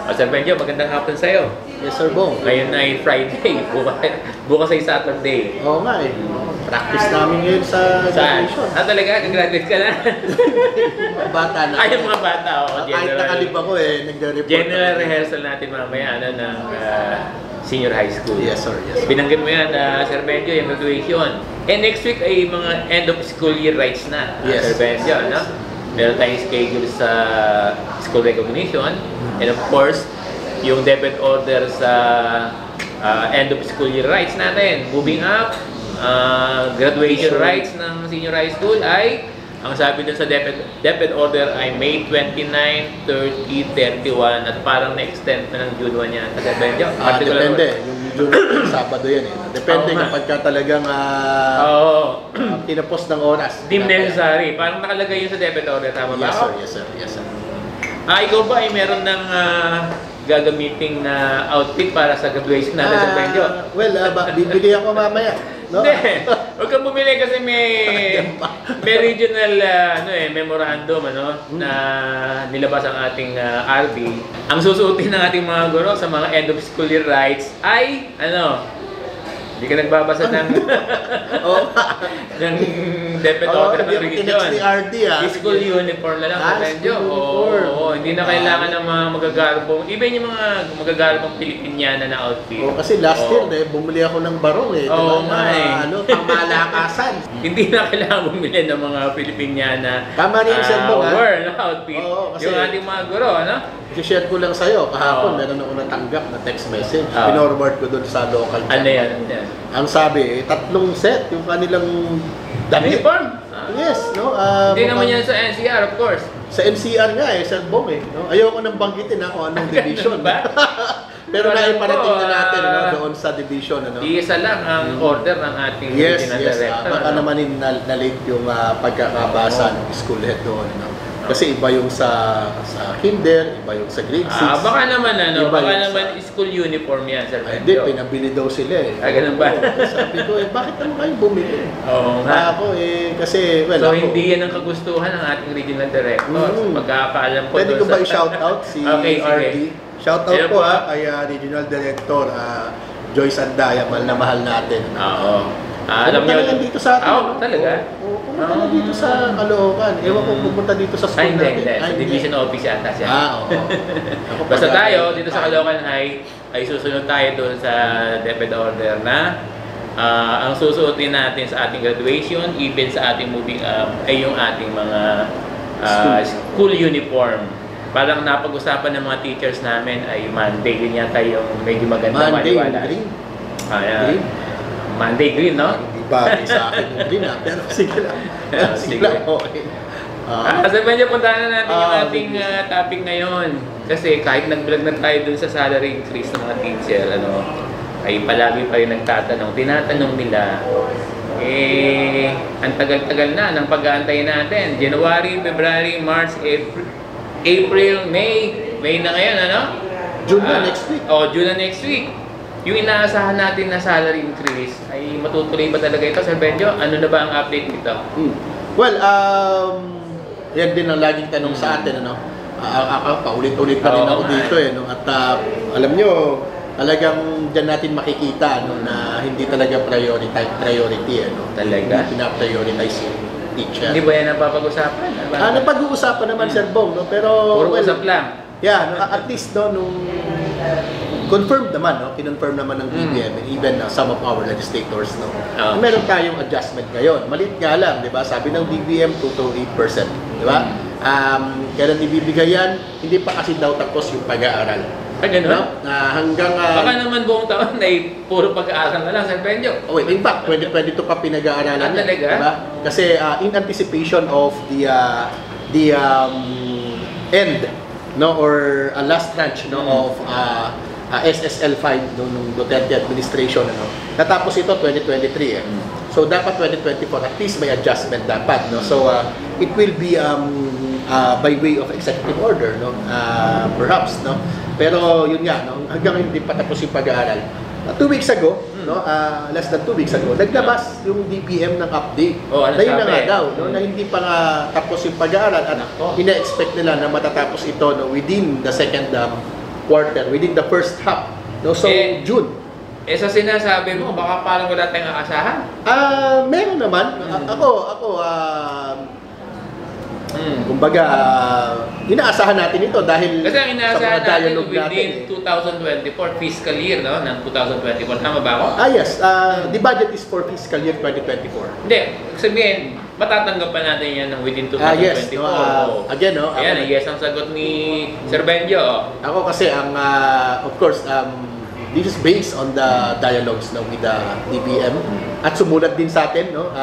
Sir Benjo, magandang hapon sa'yo. Yes, Sir Bong. Ngayon ay Friday, bukas ay Saturday. Oo nga eh. Practice namin ngayon sa Saan? graduation. Talaga? Nag-graduate ka na? Mga bata na. Ay, yung mga bata, Kahit nakalib ako nagre-report. General rehearsal natin mamaya, ng senior high school. Yes, sir. Yes. Binanggit mo yan, Sir Benjo, yung graduation. And next week ay mga end of school year rights na, Yes. Sir Benjo, ano? Meron tayong schedule sa school recognition. And of course, yung debit order sa end of school year rights natin. Moving up, graduation rights ng senior high school ay, ang sabi dun sa debit order ay May 29, 30, 31 at parang na-extend na ng June 1 yan. Kasi Benjo, Depende. Yung June, Sabado yan eh. Depende kapag ka talagang tinapos ng oras. Deemed necessary. Parang nakalagay yun sa debit order. Tama ba? Yes, sir. Yes, sir. Yes, sir. Ikaw ba ay meron ng gagamiting na outfit para sa graduation natin sa Benjo? Well, bibili ako mamaya. No? Hindi. Huwag kang bumili kasi may regional memorandum na nilabas ang ating RB. Ang susuotin ng ating mga guro sa mga end of school year rights ay hindi ka nagbabasa ng ng debit order ng region. School uniform na lang sa Benjo. Oo, hindi na kailangan ng mga magagarbong, even yung mga magagarbong Pilipiniana na outfit. Kasi last year bumili ako ng barong eh. Oo nga eh. Pangmalakasan. Hindi na kailangan bumili ng mga Pilipiniana tama rin yung na outfit. Yung ating mga guro, I-share ko lang sa'yo, kahapon meron ako natanggap na text message. Pinorward ko doon sa local chat. Ano yan? Ang sabi, 3 set yung kanilang damit. Uniform? Yes, no? Hindi naman yan sa NCR, of course. Sa NCR nga Sir Bong no? Ayoko nang banggitin kung anong division. Pero naiparating na natin doon sa division. Isa lang ang order ng ating regional director. Baka naman na-late yung pagkakabasa ng school head doon. Kasi iba yung sa kinder, iba yung sa grade 6. Baka naman baka naman school uniform yan, Sir Benjo. Hindi, pinabili daw sila eh. Ganun ba? Sabi ko, bakit naman kayo bumili? Oo nga. Ako kasi, so hindi yan ang kagustuhan ng ating regional director. Pagkakaalam ko pwede ko ba i-shout out si RD? Shout out po kay Regional Director Joyce Andaya, mahal natin. Oo. Alam niyo dito sa atin. Talaga? Pumunta na dito sa Caloocan. Ewan ko pupunta dito sa school natin. Hindi. Sa division office yata siya. Oo. Basta tayo, dito sa Caloocan High, ay susunod tayo doon sa debit order na ang susuotin natin sa ating graduation, even sa ating moving up, ay yung ating mga school uniform. Parang napag-usapan ng mga teachers namin ay Monday, yun yata yung medyo maganda maliwala. Green. Monday green, no? Hindi bagay sa akin yung green pero sige lang. Sige lang, okay. Kasi medyo puntahan na natin yung ating topic ngayon. Kasi kahit nag-vlog na tayo dun sa salary increase ng mga teacher, ay palagi pa rin tinatanong nila, ang tagal-tagal na ng pag-aantay natin. January, February, March, April, May. May na ngayon, June na next week. June na next week. Yung inaasahan natin na salary increase, ay matutuloy ba talaga ito, Sir Benjo? Ano na ba ang update nito? Well, yan din ang laging tanong sa atin, paulit-ulit na rin ako dito At alam nyo, talagang dyan natin makikita na hindi talaga priority Talaga? Hindi pina-prioritize yung teacher. Hindi ba yan ang papag-usapan? Napag-uusapan naman, Sir Bong, pero puro usap lang. Yeah, at least nung confirmed naman, kinonfirm naman ng DBM and even some of our legislators, meron tayong adjustment ngayon. Maliit nga lang, di ba? Sabi ng DBM, 2 to 8%, di ba? Kailan ibibigay yan? Hindi pa kasi daw tapos yung pag-aaral. Gano'n? Hanggang... baka naman buong taon ay puro pag-aaral na lang, Sir Benjo. In fact, 2022 pa pinag-aaralan. Talaga? Diba? Kasi in anticipation of the end, or a last tranche of SSL 5 nung Duterte administration, natapos ito 2023 So dapat 2024 at least may adjustment dapat, So it will be by way of executive order, perhaps, pero yun nga, hanggang hindi pa tapos yung pag-aaral. 2 weeks ago, less than 2 weeks ago, naglabas yung DBM ng update. Ano na yun na nga daw, na hindi pa nga tapos yung pag-aaral at ina-expect nila na matatapos ito within the second quarter, within the first half. No? So, June. Sa sinasabi mo, baka parang wala tayong aasahan. Meron naman. Kumbaga, inaasahan natin ito dahil kasi ang inaasahan sa mga natin dialogue within natin. 2024 fiscal year, no? Ng 2024. Tama ba ako? Yes. The budget is for fiscal year 2024. Hindi. Sabihin, matatanggap pa natin yan ng within 2024. Yes. Again, no? Ayan, yes ang sagot ni Sir Benjo. Ako kasi, of course, this is based on the dialogues with the DBM. At sumulat din sa atin, no?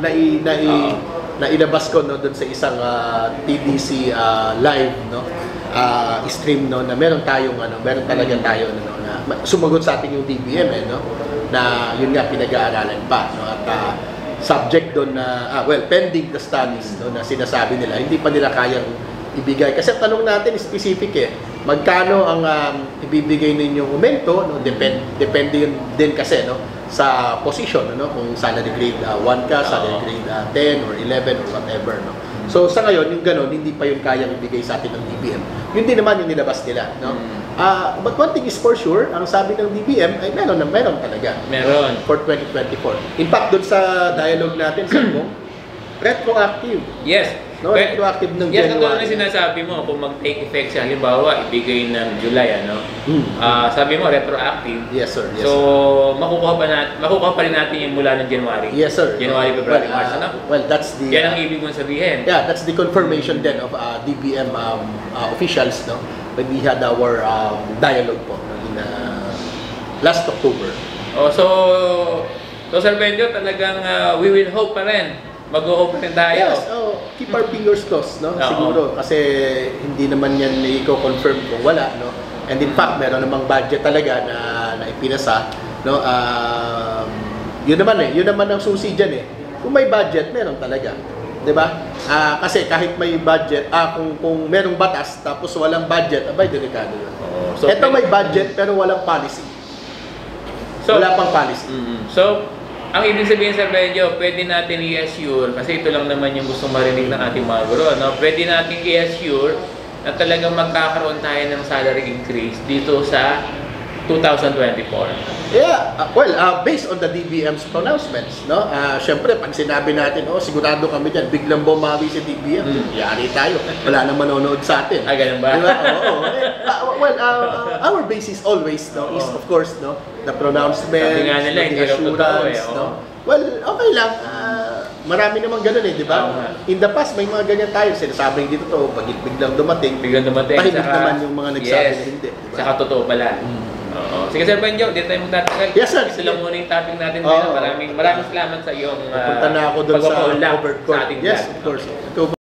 Nailabas ko doon sa isang TDC live, no? Stream, no, na meron talaga tayo na sumagot sa atin yung DBM, no? Na yun nga pinag-aaralan pa, no? At subject doon na pending the studies, no, na sinasabi nila hindi pa nila kayang ibigay kasi ang tanong natin specific magkano ang ibibigay ninyong aumento, no? Depende yun din kasi, no, sa position, no, kung salary grade 1 ka, salary grade 10 or 11 or whatever, no. So sa ngayon yung ganon hindi pa yun kayang ibigay sa atin ng DBM. Yun din naman yung nilabas nila, no. But one thing is for sure, ang sabi ng DBM ay meron talaga. Meron for 2024. In fact, doon sa dialogue natin sa retroactive. Yes. No, retroactive ng January. Yes, ang na sinasabi mo, kung mag-take effect siya, halimbawa, ibigay ng July, ano? Sabi mo, retroactive. Yes, sir. Yes, so, makukuha pa rin natin yung mula ng January. Yes, sir. January, February, March, ano? Well, that's the... Yan ang ibig mong sabihin. Yeah, that's the confirmation then of DBM officials, no? When we had our dialogue po in last October. So Sir Benjo, talagang we will hope pa rin. Mag-hope pa rin tayo. Yes, keep our fingers crossed, no? Siguro, kasi hindi naman yan i-confirm kung wala, no? And in fact, meron namang budget talaga na ipinasa, no? Yun naman ang susi dyan, Kung may budget, meron talaga. 'Di ba? Kasi kahit may budget, kung merong batas tapos walang budget, abay delikado 'yun. So, ito may budget pero walang policy. Wala pang policy. So, ang ibig sabihin sa Benjo, pwede natin i-assure, kasi ito lang naman yung gusto marinig ng ating mga guro, no? Pwede natin i-assure na talagang magkakaroon tayo ng salary increase dito sa 2024. Yeah, based on the DBM's pronouncements, no? Syempre, pag sinabi natin, sigurado kami dyan, biglang bumawi si DBM, yari tayo. Wala nang manonood sa atin. Ganun ba? Diba? Our basis always, no, is of course, no, the pronouncements, sabi nga nila, the assurance, no? Well, okay lang. Marami namang ganun di ba? In the past, may mga ganyan tayo. Sinasabing dito to, pag biglang dumating, tahimik naman yung mga nagsabi na hindi. Diba? Saka totoo pala. Sige Sir Benjo, dito tayo magtatagal. Yes, sir. Ito lang muna yung topic natin dito. Maraming salamat sa iyong punta na ako doon sa pagpapaulak covered sa court. ating Yes, vlog. of course.